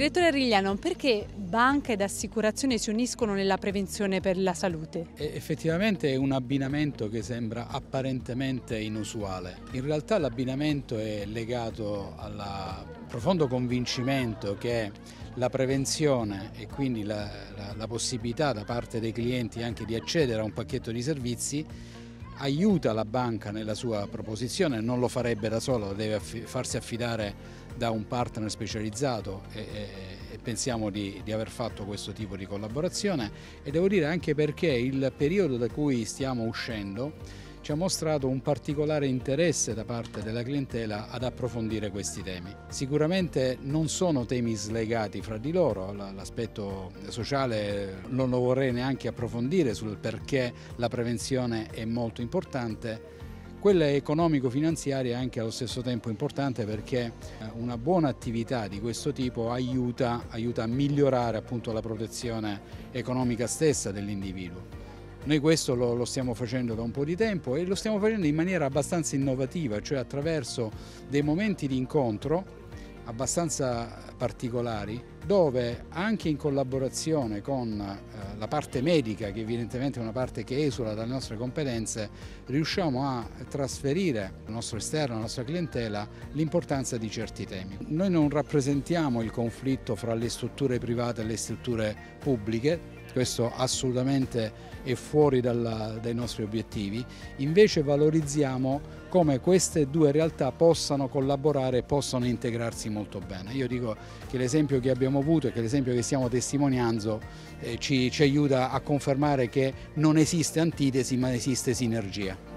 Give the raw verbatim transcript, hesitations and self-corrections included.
Direttore Rigliano, perché banca ed assicurazione si uniscono nella prevenzione per la salute? E effettivamente è un abbinamento che sembra apparentemente inusuale. In realtà l'abbinamento è legato al profondo convincimento che la prevenzione e quindi la, la, la possibilità da parte dei clienti anche di accedere a un pacchetto di servizi aiuta la banca nella sua proposizione, non lo farebbe da sola, deve farsi affidare da un partner specializzato e, e, e pensiamo di, di aver fatto questo tipo di collaborazione, e devo dire anche perché il periodo da cui stiamo uscendo ci ha mostrato un particolare interesse da parte della clientela ad approfondire questi temi. Sicuramente non sono temi slegati fra di loro, l'aspetto sociale non lo vorrei neanche approfondire sul perché la prevenzione è molto importante. Quella economico-finanziaria è anche allo stesso tempo importante perché una buona attività di questo tipo aiuta, aiuta a migliorare appunto la protezione economica stessa dell'individuo. Noi questo lo, lo stiamo facendo da un po' di tempo e lo stiamo facendo in maniera abbastanza innovativa, cioè attraverso dei momenti di incontro abbastanza particolari, dove anche in collaborazione con eh, la parte medica, che evidentemente è una parte che esula dalle nostre competenze, riusciamo a trasferire al nostro esterno, alla nostra clientela, l'importanza di certi temi. Noi non rappresentiamo il conflitto fra le strutture private e le strutture pubbliche, questo assolutamente è fuori dalla, dai nostri obiettivi, invece valorizziamo come queste due realtà possano collaborare e possano integrarsi molto bene. Io dico che l'esempio che abbiamo avuto e che l'esempio che stiamo testimoniando eh, ci, ci aiuta a confermare che non esiste antitesi ma esiste sinergia.